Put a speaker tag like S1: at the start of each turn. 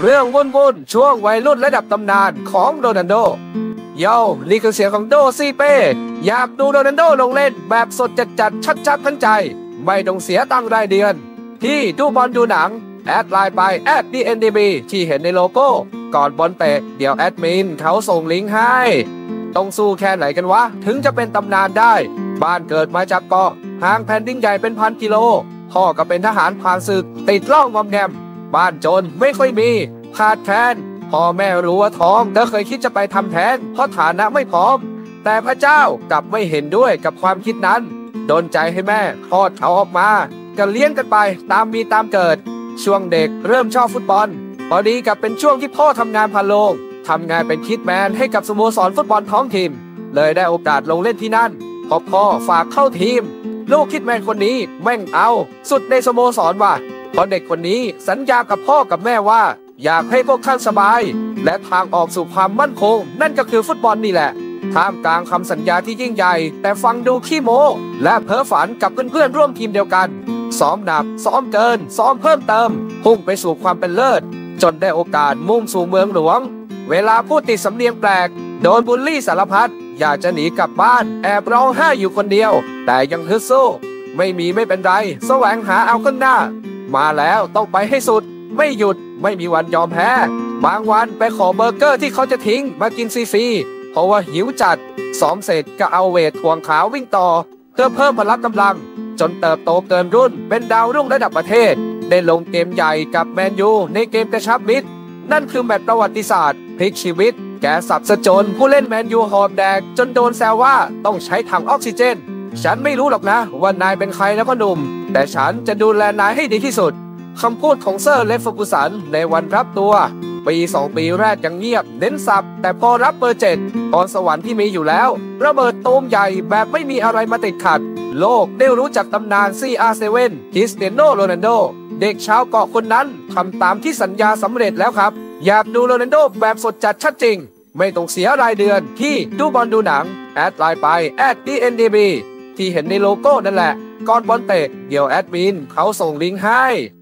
S1: เรื่องวุ่นช่วงวัยรุ่นระดับตำนานของโรนัลโดโย่นี่คือเสียงของโดซีเป้อยากดูโรนัลโดลงเล่นแบบสดจัดชัดทั้งใจไม่ต้องเสียตังค์รายเดือนที่ดูบอลดูหนังแอดไลน์ไป@DNDB ที่เห็นในโลโก้ก่อนบอลเตะเดี๋ยวแอดมินเขาส่งลิงก์ให้ต้องสู้แค่ไหนกันวะถึงจะเป็นตำนานได้บ้านเกิดมาจากเกาะห่างแผ่นดินใหญ่เป็นพันกิโลพ่อก็เป็นทหารผ่านศึกติดล่องงอมแงมบ้านจนไม่ค่อยมีขาดแคลนพ่อแม่รู้ว่าท้องแต่เคยคิดจะไปทำแท้งเพราะฐานะไม่พร้อมแต่พระเจ้ากลับไม่เห็นด้วยกับความคิดนั้นโดนใจให้แม่คลอดเขาออกมาก็เลี้ยงกันไปตามมีตามเกิดช่วงเด็กเริ่มชอบฟุตบอลพอดีกับเป็นช่วงที่พ่อทำงานพาโลงทำงานเป็นคิดแมนให้กับสโมสรฟุตบอลท้องถิ่นเลยได้โอกาสลงเล่นที่นั่นพอพ่อฝากเข้าทีมลูกคิดแมนคนนี้แม่งเอาสุดในสโมสรว่ะเพราะเด็กคนนี้สัญญากับพ่อกับแม่ว่าอยากให้พวกท่านสบายและทางออกสู่ความมั่นคงนั่นก็คือฟุตบอลนี่แหละท่ามกลางคำสัญญาที่ยิ่งใหญ่แต่ฟังดูขี้โม้และเพ้อฝันกับเพื่อนๆร่วมทีมเดียวกันซ้อมหนักซ้อมเกินซ้อมเพิ่มเติมพุ่งไปสู่ความเป็นเลิศจนได้โอกาสมุ่งสู่เมืองหลวงเวลาพูดติดสำเนียงแปลกโดนบูลลี่สารพัดอยากจะหนีกลับบ้านแอบร้องไห้อยู่คนเดียวแต่ยังฮึดสู้ไม่มีไม่เป็นไรแสวงหาเอาข้างหน้ามาแล้วต้องไปให้สุดไม่หยุดไม่มีวันยอมแพ้บางวันไปขอเบอร์เกอร์ที่เขาจะทิ้งมากินฟรีๆเพราะว่าหิวจัดซ้อมเสร็จก็เอาเวทถ่วงขาวิ่งต่อเพื่อเพิ่มพละกำลังจนเติบโตเกินรุ่นเป็นดาวรุ่งระดับประเทศได้ลงเกมใหญ่กับแมนยูในเกมกระชับมิตรนั่นคือแมตช์ประวัติศาสตร์พลิกชีวิตแกสับสะจนผู้เล่นแมนยูหอบแดกจนโดนแซวว่าต้องใช้ถังออกซิเจนฉันไม่รู้หรอกนะว่านายเป็นใครนะพ่อหนุ่มแต่ฉันจะดูแลนายให้ดีที่สุดคำพูดของเซอร์เลฟเฟอร์กูสันในวันรับตัวปี2 ปีแรกยังเงียบเน้นสับแต่พอรับเบอร์7พรสวรรค์ที่มีอยู่แล้วระเบิดตูมใหญ่แบบไม่มีอะไรมาติดขัดโลกได้รู้จักตำนาน CR7 คริสเตียโนโรนัลโดเด็กชาวเกาะคนนั้นทำตามที่สัญญาสำเร็จแล้วครับอยากดูโรนัลโดแบบสดจัดชัดจริงไม่ต้องเสียรายเดือนที่ดูบอลดูหนังแอดไลน์ไป@DNDB ที่เห็นในโลโก้นั่นแหละก่อนบอลเตะเดี๋ยวแอดมินเขาส่งลิงก์ให้